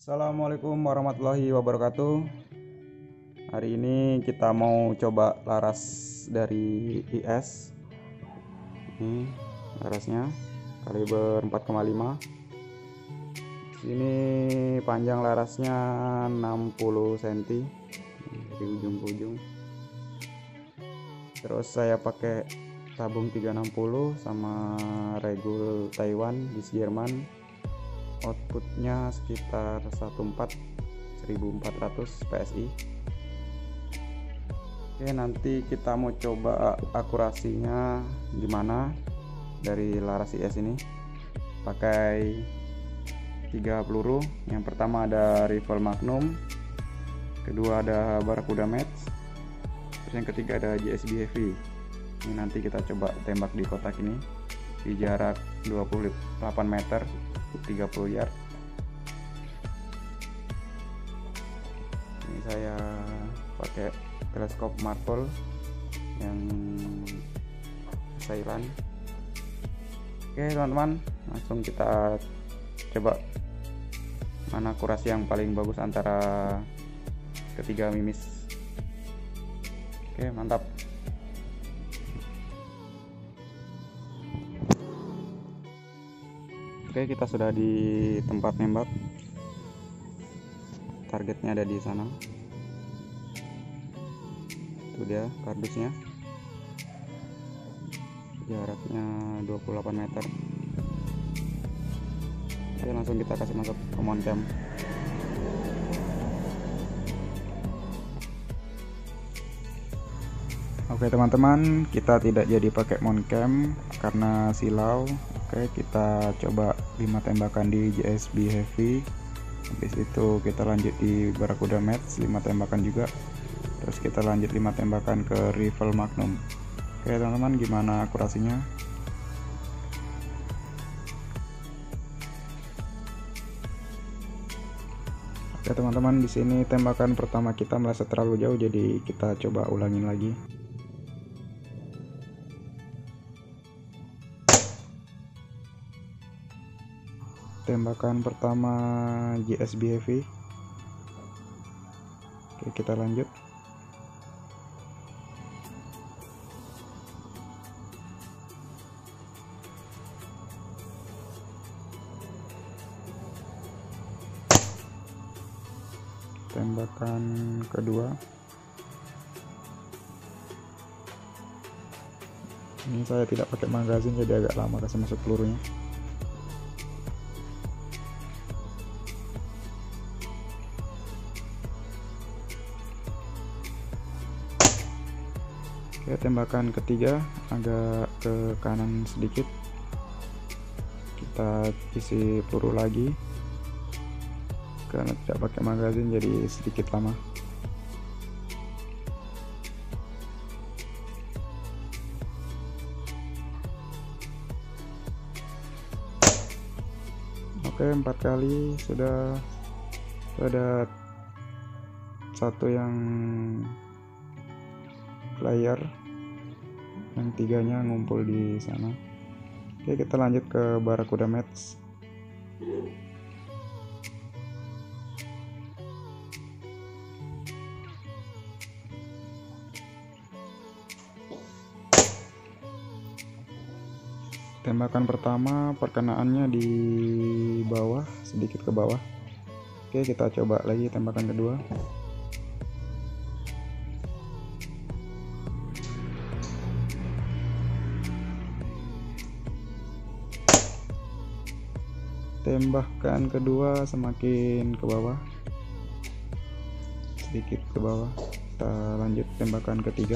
Assalamualaikum warahmatullahi wabarakatuh. Hari ini kita mau coba laras dari IS. Ini larasnya kaliber 4,5. Ini panjang larasnya 60 cm dari ujung ke ujung. Terus saya pakai tabung 360 sama regul Taiwan di Jerman. Outputnya sekitar 1400 PSI. Oke, nanti kita mau coba akurasinya gimana dari laras IS ini. Pakai 3 peluru. Yang pertama ada rifle Magnum, kedua ada Barracuda Match, terus yang ketiga ada JSB Heavy. Ini nanti kita coba tembak di kotak ini di jarak 28 meter, 30 yard. Ini saya pakai teleskop Marvel yang Thailand. Oke teman-teman, langsung kita coba mana akurasi yang paling bagus antara ketiga mimis. Oke, mantap. Oke, kita sudah di tempat nembak. Targetnya ada di sana. Itu dia kardusnya. Jaraknya 28 meter. Oke, langsung kita kasih masuk ke mount cam. Oke teman-teman, kita tidak jadi pakai mount cam karena silau. Oke, kita coba 5 tembakan di JSB Heavy. Habis itu kita lanjut di Barracuda Match 5 tembakan juga. Terus kita lanjut 5 tembakan ke rifle Magnum. Oke teman-teman, gimana akurasinya? Oke teman-teman, di sini tembakan pertama kita meleset terlalu jauh, jadi kita coba ulangin lagi. Tembakan pertama JSB Heavy. Oke, kita lanjut. Tembakan kedua. Ini saya tidak pakai magazin, jadi agak lama kasih masuk pelurunya. Oke, tembakan ketiga agak ke kanan sedikit. Kita isi peluru lagi karena tidak pakai magazin, jadi sedikit lama. Oke, 4 kali sudah ada satu yang player, yang tiganya ngumpul di sana. Oke, kita lanjut ke Barracuda Match. Tembakan pertama perkenaannya di bawah, sedikit ke bawah. Oke, kita coba lagi tembakan kedua. Tembakan kedua semakin ke bawah, sedikit ke bawah. Kita lanjut tembakan ketiga.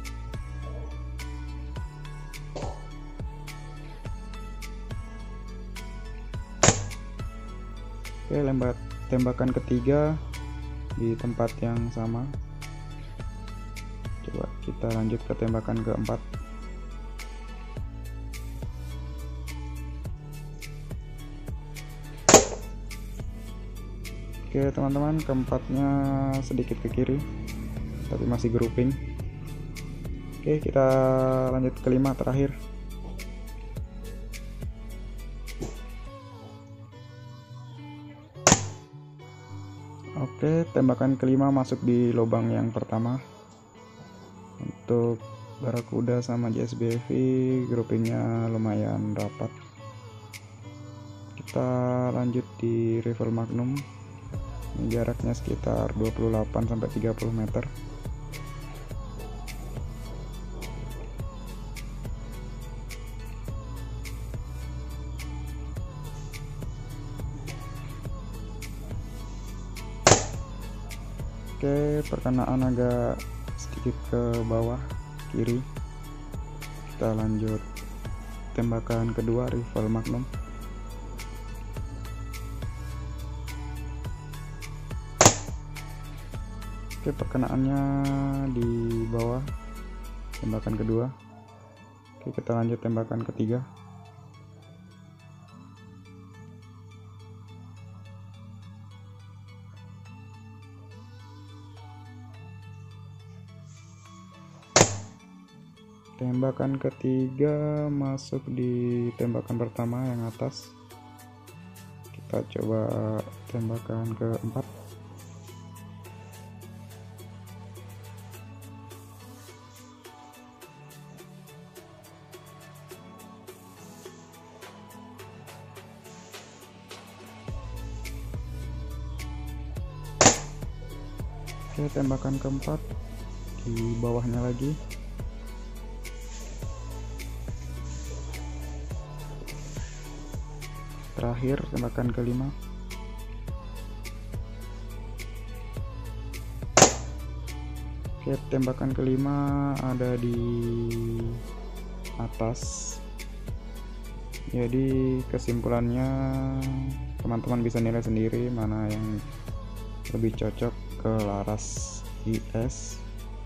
Oke, tembakan ketiga di tempat yang sama. Coba kita lanjut ke tembakan keempat. Oke teman-teman, keempatnya sedikit ke kiri tapi masih grouping. Oke, kita lanjut ke 5 terakhir. Oke, tembakan kelima masuk di lubang yang pertama. Untuk Barakuda sama JSB Heavy groupingnya lumayan rapat. Kita lanjut di rifle Magnum. Ini jaraknya sekitar 28-30 meter. Oke, perkenaan agak sedikit ke bawah kiri. Kita lanjut tembakan kedua rifle Magnum. Oke, perkenaannya di bawah tembakan kedua. Oke, kita lanjut tembakan ketiga. Tembakan ketiga masuk di tembakan pertama yang atas. Kita coba tembakan keempat. Oke, tembakan keempat di bawahnya lagi. Terakhir tembakan kelima. Oke, tembakan kelima ada di atas. Jadi kesimpulannya teman-teman bisa nilai sendiri mana yang lebih cocok ke laras IS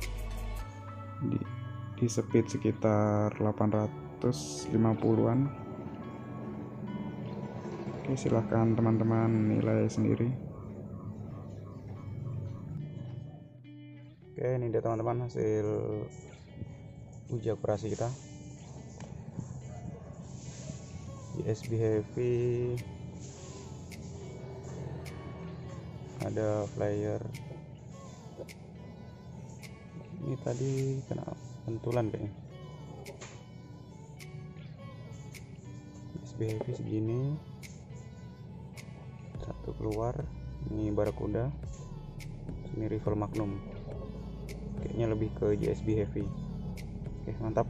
di speed sekitar 850-an. Oke, silahkan teman-teman nilai sendiri. Oke, ini dia teman-teman hasil uji akurasi kita. JSB Heavy, ada flyer. Ini tadi kena pentulan kayaknya. JSB Heavy segini, satu keluar. Ini Barakuda, ini rifle Magnum, kayaknya lebih ke JSB Heavy. Oke, mantap.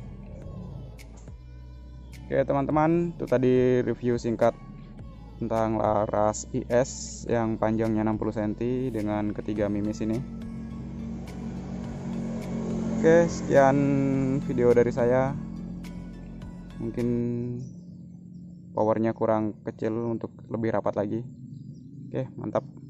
Oke teman-teman, itu tadi review singkat tentang laras IS yang panjangnya 60 cm dengan ketiga mimis ini. Oke, sekian video dari saya. Mungkin powernya kurang kecil untuk lebih rapat lagi. Oke, mantap.